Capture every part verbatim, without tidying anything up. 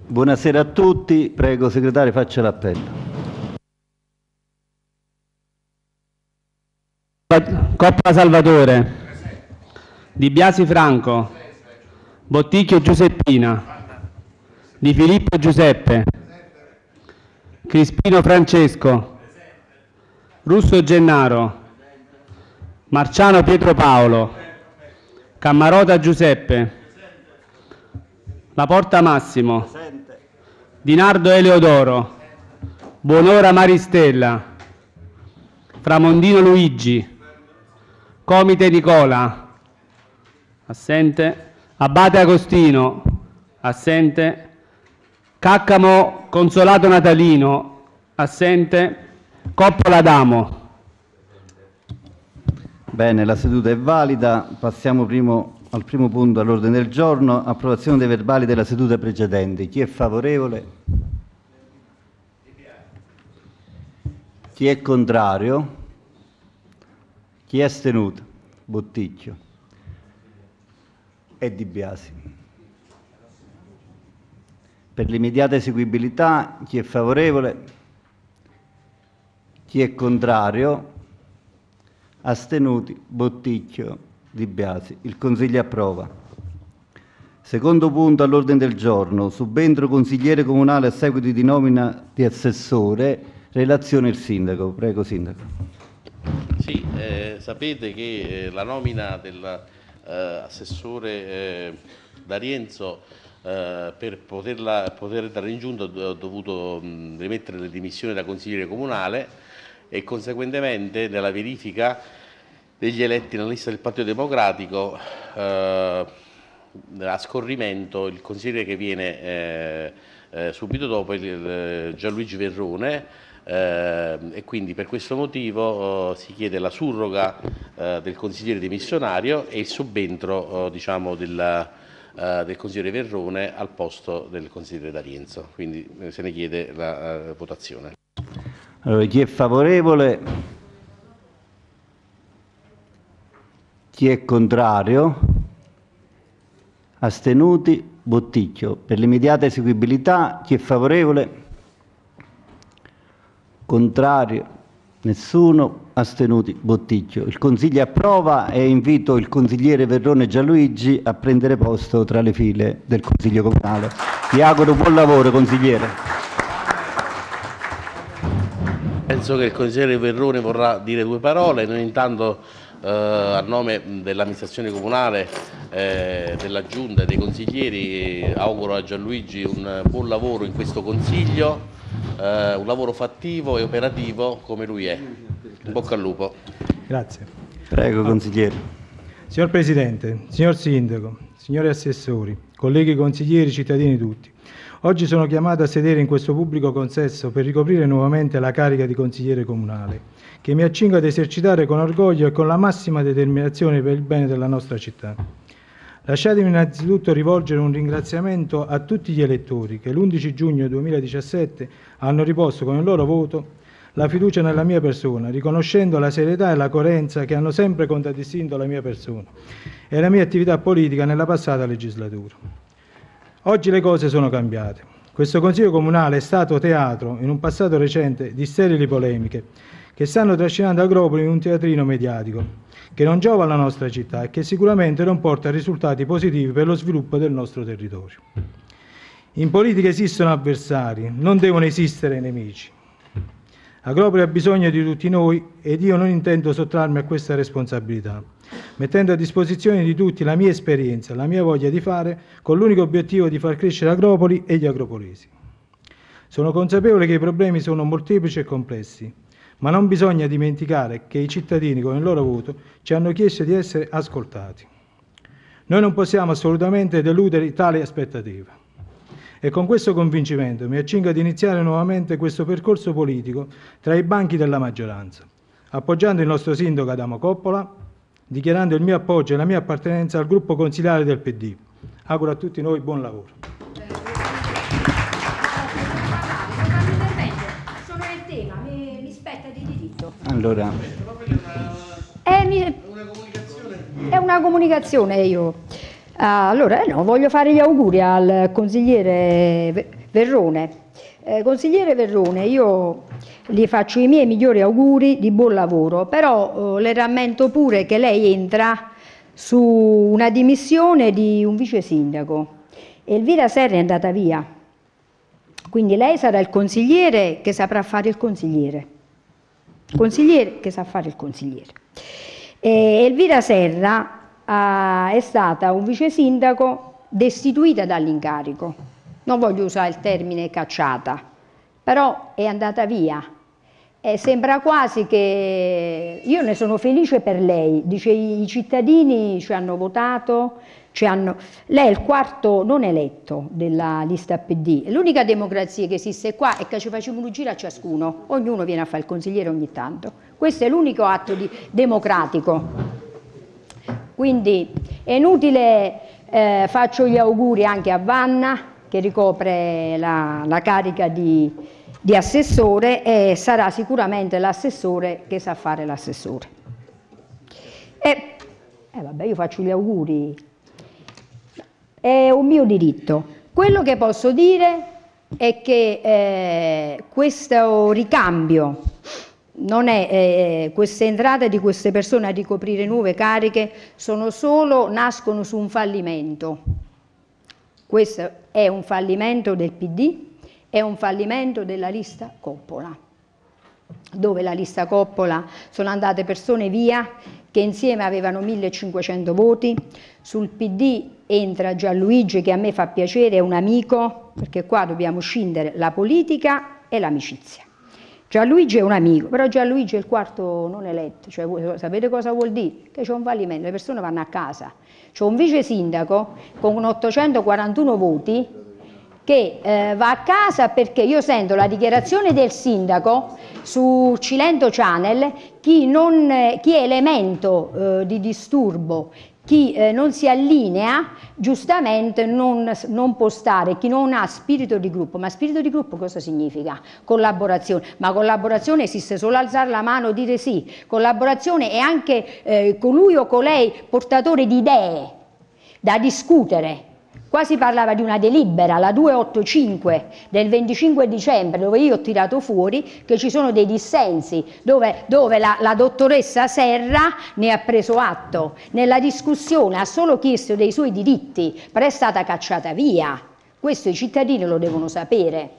Buonasera a tutti, prego segretario faccia l'appello. Coppola Salvatore, Di Biasi Franco, Botticchio Giuseppina, Di Filippo Giuseppe, Crispino Francesco, Russo Gennaro, Marciano Pietro Paolo, Cammarota Giuseppe, Laporta Massimo, Di Nardo Eleodoro, Buonora Maristella, Framondino Luigi, Comite Nicola, assente, Abate Agostino, assente, Caccamo Consolato Natalino, assente, Coppola Adamo. Bene, la seduta è valida. Passiamo primo, al primo punto all'ordine del giorno, approvazione dei verbali della seduta precedente. Chi è favorevole? Chi è contrario? Chi è astenuto? Botticchio e Di Biasi. Per l'immediata eseguibilità, chi è favorevole? Chi è contrario? Astenuti, Botticchio, Di Biasi. Il Consiglio approva. Secondo punto all'ordine del giorno, subentro consigliere comunale a seguito di nomina di assessore, relazione il Sindaco. Prego Sindaco. Sì, eh, sapete che eh, la nomina dell'assessore eh, eh, D'Arienzo eh, per poterla, poter andare in giunta ho dovuto mh, rimettere le dimissioni da consigliere comunale e conseguentemente nella verifica degli eletti nella lista del Partito Democratico eh, a scorrimento il consigliere che viene eh, eh, subito dopo il, il Gianluigi Verrone eh, e quindi per questo motivo eh, si chiede la surroga eh, del consigliere dimissionario e il subentro eh, diciamo della, eh, del consigliere Verrone al posto del consigliere D'Arienzo, quindi eh, se ne chiede la uh, votazione. Allora, chi è favorevole? Chi è contrario? Astenuti? Botticchio. Per l'immediata eseguibilità, chi è favorevole? Contrario? Nessuno? Astenuti? Botticchio. Il Consiglio approva e invito il consigliere Verrone Gianluigi a prendere posto tra le file del Consiglio Comunale. Vi auguro buon lavoro, consigliere. Penso che il consigliere Verrone vorrà dire due parole. Noi intanto eh, a nome dell'amministrazione comunale, eh, della giunta e dei consiglieri eh, auguro a Gianluigi un buon lavoro in questo consiglio, eh, un lavoro fattivo e operativo come lui è. In bocca al lupo. Grazie. Prego consigliere. Signor Presidente, signor Sindaco, signori assessori, colleghi consiglieri, cittadini tutti. Oggi sono chiamato a sedere in questo pubblico consesso per ricoprire nuovamente la carica di consigliere comunale, che mi accingo ad esercitare con orgoglio e con la massima determinazione per il bene della nostra città. Lasciatemi innanzitutto rivolgere un ringraziamento a tutti gli elettori che l'undici giugno duemiladiciassette hanno riposto con il loro voto la fiducia nella mia persona, riconoscendo la serietà e la coerenza che hanno sempre contraddistinto la mia persona e la mia attività politica nella passata legislatura. Oggi le cose sono cambiate. Questo Consiglio Comunale è stato teatro, in un passato recente, di sterili polemiche che stanno trascinando Agropoli in un teatrino mediatico che non giova alla nostra città e che sicuramente non porta a risultati positivi per lo sviluppo del nostro territorio. In politica esistono avversari, non devono esistere nemici. Agropoli ha bisogno di tutti noi ed io non intendo sottrarmi a questa responsabilità, mettendo a disposizione di tutti la mia esperienza, la mia voglia di fare, con l'unico obiettivo di far crescere Agropoli e gli agropolesi. Sono consapevole che i problemi sono molteplici e complessi, ma non bisogna dimenticare che i cittadini con il loro voto ci hanno chiesto di essere ascoltati. Noi non possiamo assolutamente deludere tali aspettative. E con questo convincimento mi accingo ad iniziare nuovamente questo percorso politico tra i banchi della maggioranza, appoggiando il nostro sindaco Adamo Coppola, dichiarando il mio appoggio e la mia appartenenza al gruppo consiliare del P D. Auguro a tutti noi buon lavoro. Sono nel tema, mi, mi spetta di diritto. Allora. È, mi, è una comunicazione io. Allora, eh no, voglio fare gli auguri al consigliere Verrone. Eh, consigliere Verrone, io gli faccio i miei migliori auguri di buon lavoro, però eh, le rammento pure che lei entra su una dimissione di un vice sindaco. Elvira Serra è andata via, quindi lei sarà il consigliere che saprà fare il consigliere, consigliere che sa fare il consigliere. E Elvira Serra ah, è stata un vice sindaco destituita dall'incarico, non voglio usare il termine cacciata, però è andata via. E sembra quasi che, io ne sono felice per lei, dice i cittadini ci hanno votato, ci hanno... lei è il quarto non eletto della lista P D, l'unica democrazia che esiste qua è che ci facciamo un giro a ciascuno, ognuno viene a fare il consigliere ogni tanto, questo è l'unico atto di... democratico, quindi è inutile, eh, faccio gli auguri anche a Vanna che ricopre la, la carica di... di assessore e sarà sicuramente l'assessore che sa fare l'assessore. E eh vabbè, io faccio gli auguri, è un mio diritto. Quello che posso dire è che eh, questo ricambio, non è, eh, queste entrate di queste persone a ricoprire nuove cariche sono solo, nascono su un fallimento. Questo è un fallimento del P D, è un fallimento della lista Coppola, dove la lista Coppola sono andate persone via che insieme avevano millecinquecento voti, sul P D entra Gianluigi che a me fa piacere, è un amico, perché qua dobbiamo scindere la politica e l'amicizia. Gianluigi è un amico, però Gianluigi è il quarto non eletto, cioè sapete cosa vuol dire? Che c'è un fallimento, le persone vanno a casa. C'è un vice sindaco con ottocentoquarantuno voti che eh, va a casa perché io sento la dichiarazione del sindaco su Cilento Channel, chi, non, eh, chi è elemento eh, di disturbo, chi eh, non si allinea, giustamente non, non può stare, chi non ha spirito di gruppo. Ma spirito di gruppo cosa significa? Collaborazione. Ma collaborazione esiste solo alzare la mano e dire sì. Collaborazione è anche eh, colui o colei portatore di idee da discutere. Qua si parlava di una delibera, la duecentottantacinque del venticinque dicembre, dove io ho tirato fuori che ci sono dei dissensi, dove, dove la, la dottoressa Serra ne ha preso atto. Nella discussione ha solo chiesto dei suoi diritti, però è stata cacciata via. Questo i cittadini lo devono sapere.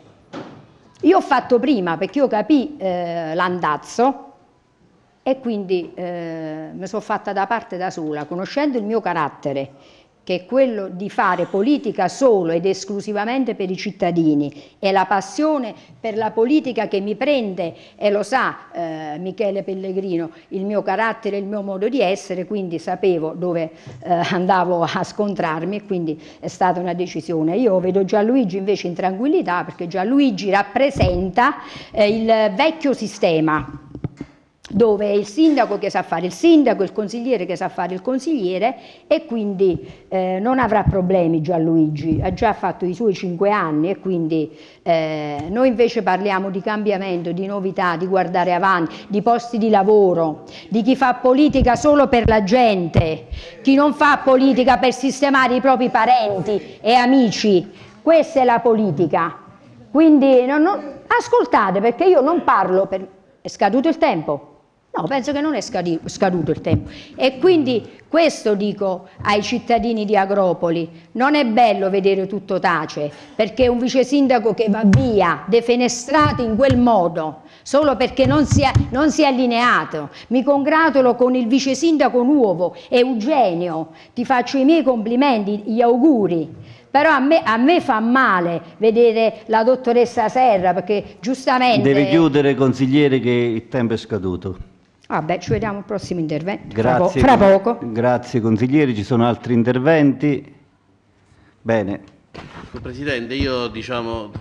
Io ho fatto prima perché io capii eh, l'andazzo e quindi eh, mi sono fatta da parte da sola, conoscendo il mio carattere, che è quello di fare politica solo ed esclusivamente per i cittadini, e la passione per la politica che mi prende, e lo sa eh, Michele Pellegrino, il mio carattere, il mio modo di essere, quindi sapevo dove eh, andavo a scontrarmi e quindi è stata una decisione. Io vedo Gianluigi invece in tranquillità, perché Gianluigi rappresenta eh, il vecchio sistema, dove è il sindaco che sa fare il sindaco, il consigliere che sa fare il consigliere, e quindi eh, non avrà problemi Gianluigi, ha già fatto i suoi cinque anni e quindi eh, noi invece parliamo di cambiamento, di novità, di guardare avanti, di posti di lavoro, di chi fa politica solo per la gente, chi non fa politica per sistemare i propri parenti e amici. Questa è la politica. Quindi non, non, ascoltate, perché io non parlo per... È scaduto il tempo? No, penso che non è scaduto il tempo, e quindi questo dico ai cittadini di Agropoli: non è bello vedere tutto tace, perché un vice sindaco che va via, defenestrato in quel modo, solo perché non si è, non si è allineato. Mi congratulo con il vice sindaco nuovo, Eugenio, ti faccio i miei complimenti, gli auguri. Però a me, a me fa male vedere la dottoressa Serra, perché giustamente... Deve chiudere, consigliere, che il tempo è scaduto. Vabbè, ci vediamo al prossimo intervento, Grazie, fra, po fra poco. Grazie consiglieri, ci sono altri interventi? Bene. Presidente, io diciamo,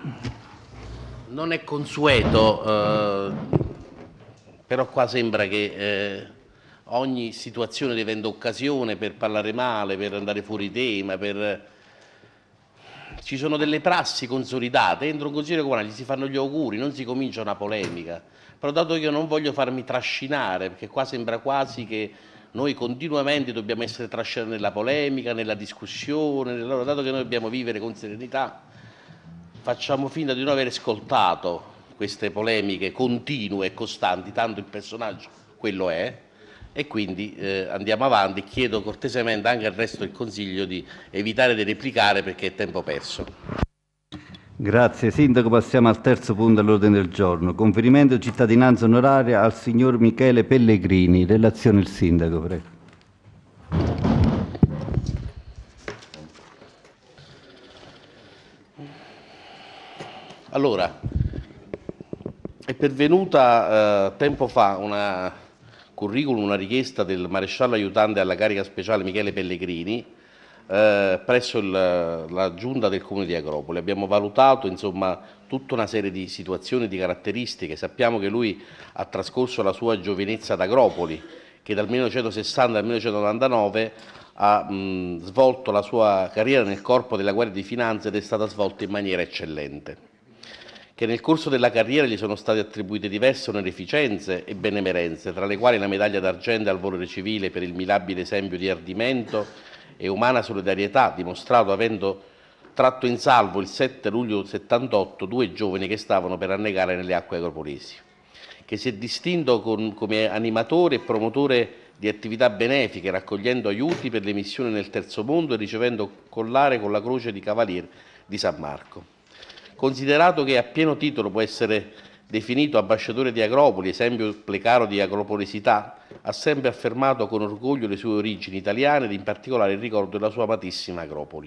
non è consueto, eh, però qua sembra che eh, ogni situazione diventa occasione per parlare male, per andare fuori tema, per... Ci sono delle prassi consolidate, entra un consigliere comunale, gli si fanno gli auguri, non si comincia una polemica. Però dato che io non voglio farmi trascinare, perché qua sembra quasi che noi continuamente dobbiamo essere trascinati nella polemica, nella discussione, nella... dato che noi dobbiamo vivere con serenità, facciamo finta di non aver ascoltato queste polemiche continue e costanti, tanto il personaggio quello è, e quindi eh, andiamo avanti. Chiedo cortesemente anche al resto del Consiglio di evitare di replicare perché è tempo perso. Grazie Sindaco, passiamo al terzo punto all'ordine del giorno, conferimento di cittadinanza onoraria al signor Michele Pellegrini. Relazione il Sindaco, prego. Allora, è pervenuta eh, tempo fa una curriculum, una richiesta del maresciallo aiutante alla carica speciale Michele Pellegrini eh, presso il, la giunta del Comune di Agropoli. Abbiamo valutato insomma tutta una serie di situazioni, di caratteristiche. Sappiamo che lui ha trascorso la sua giovinezza ad Agropoli, che dal millenovecentosessanta al millenovecentonovantanove ha mh, svolto la sua carriera nel corpo della Guardia di Finanza ed è stata svolta in maniera eccellente. Che nel corso della carriera gli sono state attribuite diverse onorificenze e benemerenze, tra le quali la medaglia d'argento al valore civile per il mirabile esempio di ardimento e umana solidarietà dimostrato avendo tratto in salvo il sette luglio settantotto due giovani che stavano per annegare nelle acque agropolesi, che si è distinto con, come animatore e promotore di attività benefiche, raccogliendo aiuti per le missioni nel Terzo Mondo e ricevendo collare con la Croce di Cavaliere di San Marco. Considerato che a pieno titolo può essere definito ambasciatore di Agropoli, esempio plecaro di agropolisità, ha sempre affermato con orgoglio le sue origini italiane ed in particolare il ricordo della sua amatissima Agropoli.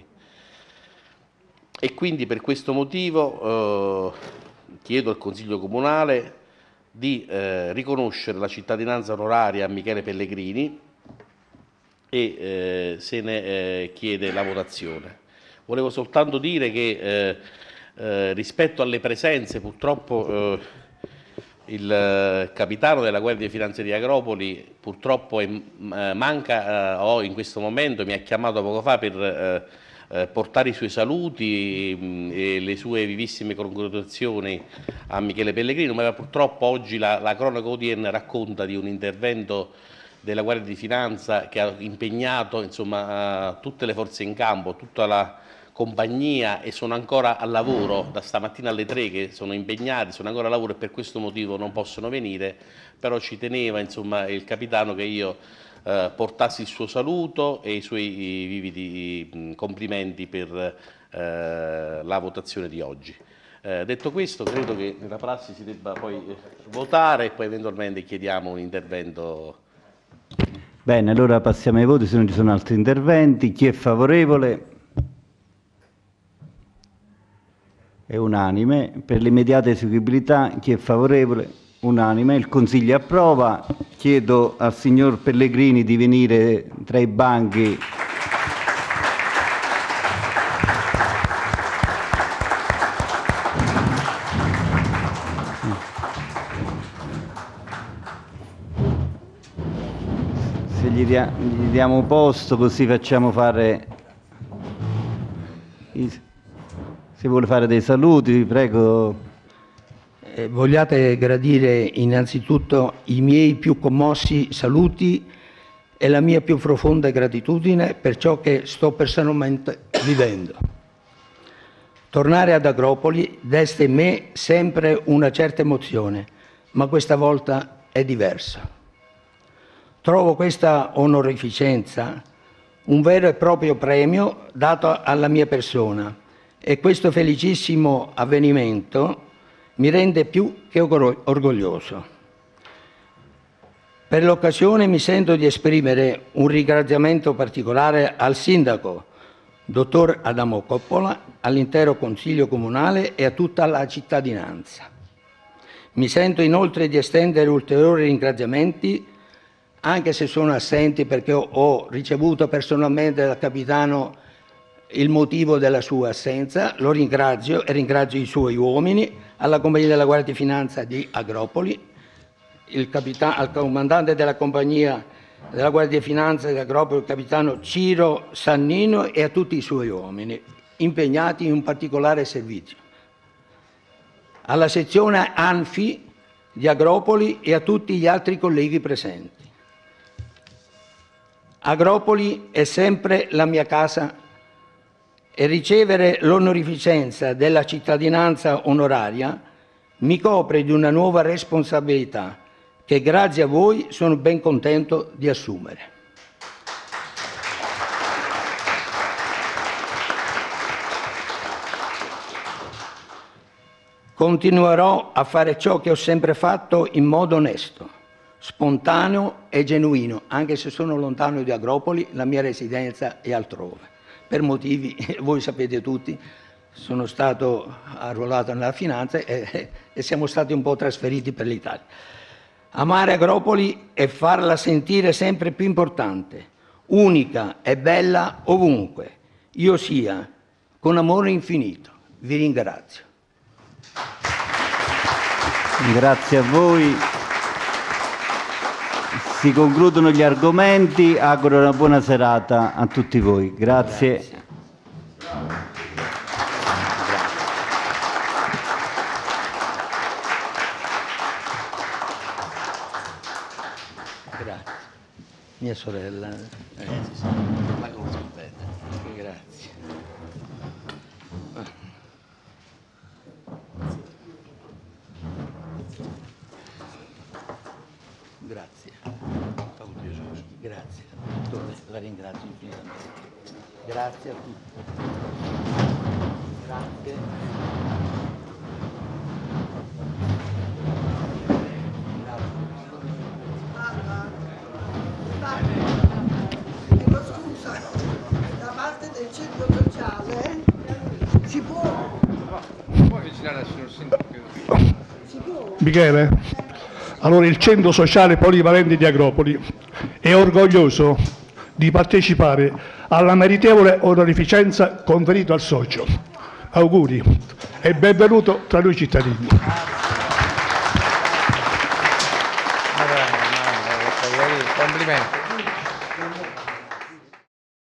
E quindi per questo motivo eh, chiedo al Consiglio Comunale di eh, riconoscere la cittadinanza onoraria a Michele Pellegrini e eh, se ne eh, chiede la votazione. Volevo soltanto dire che eh, Eh, rispetto alle presenze, purtroppo eh, il eh, capitano della Guardia di Finanza di Agropoli purtroppo è, eh, manca eh, o in questo momento mi ha chiamato poco fa per eh, eh, portare i suoi saluti mh, e le sue vivissime congratulazioni a Michele Pellegrino, ma purtroppo oggi la, la cronaca odierna racconta di un intervento della Guardia di Finanza che ha impegnato insomma, uh, tutte le forze in campo, tutta la compagnia, e sono ancora al lavoro da stamattina alle tre che sono impegnati, sono ancora al lavoro e per questo motivo non possono venire, però ci teneva insomma, il capitano che io eh, portassi il suo saluto e i suoi vividi mh, complimenti per eh, la votazione di oggi. Eh, detto questo, credo che nella prassi si debba poi votare e poi eventualmente chiediamo un intervento. Bene, allora passiamo ai voti se non ci sono altri interventi. Chi è favorevole? È unanime. Per l'immediata eseguibilità, chi è favorevole? Unanime. Il Consiglio approva. Chiedo al signor Pellegrini di venire tra i banchi. Se gli, dia gli diamo posto così facciamo fare... I... Se vuole fare dei saluti, prego. Eh, vogliate gradire innanzitutto i miei più commossi saluti e la mia più profonda gratitudine per ciò che sto personalmente vivendo. Tornare ad Agropoli desta in me sempre una certa emozione, ma questa volta è diversa. Trovo questa onorificenza un vero e proprio premio dato alla mia persona, e questo felicissimo avvenimento mi rende più che orgoglioso. Per l'occasione mi sento di esprimere un ringraziamento particolare al Sindaco, Dottor Adamo Coppola, all'intero Consiglio Comunale e a tutta la cittadinanza. Mi sento inoltre di estendere ulteriori ringraziamenti, anche se sono assenti perché ho, ho ricevuto personalmente dal capitano il motivo della sua assenza. Lo ringrazio e ringrazio i suoi uomini, alla compagnia della Guardia di Finanza di Agropoli, il al comandante della compagnia della Guardia di Finanza di Agropoli, il capitano Ciro Sannino, e a tutti i suoi uomini impegnati in un particolare servizio, alla sezione ANFI di Agropoli e a tutti gli altri colleghi presenti. Agropoli è sempre la mia casa e ricevere l'onorificenza della cittadinanza onoraria mi copre di una nuova responsabilità che grazie a voi sono ben contento di assumere. Continuerò a fare ciò che ho sempre fatto in modo onesto, spontaneo e genuino, anche se sono lontano di Agropoli, la mia residenza è altrove. Per motivi, voi sapete tutti, sono stato arruolato nella finanza e, e siamo stati un po' trasferiti per l'Italia. Amare Agropoli e farla sentire sempre più importante, unica e bella ovunque io sia, con amore infinito. Vi ringrazio. Grazie a voi. Si concludono gli argomenti, auguro una buona serata a tutti voi. Grazie. Grazie. Grazie. Mia sorella. Eh, sì, sì. La conosco bene. Grazie. Grazie. Grazie. La ringrazio infinitamente. Grazie a tutti. Grazie. Chiedo scusa, da parte del centro sociale si può? Puoi avvicinare al signor Sindaco? Si può? Michele, allora il Centro Sociale Polivalente di Agropoli è orgoglioso di partecipare alla meritevole onorificenza conferita al socio. Auguri e benvenuto tra noi cittadini. Complimenti.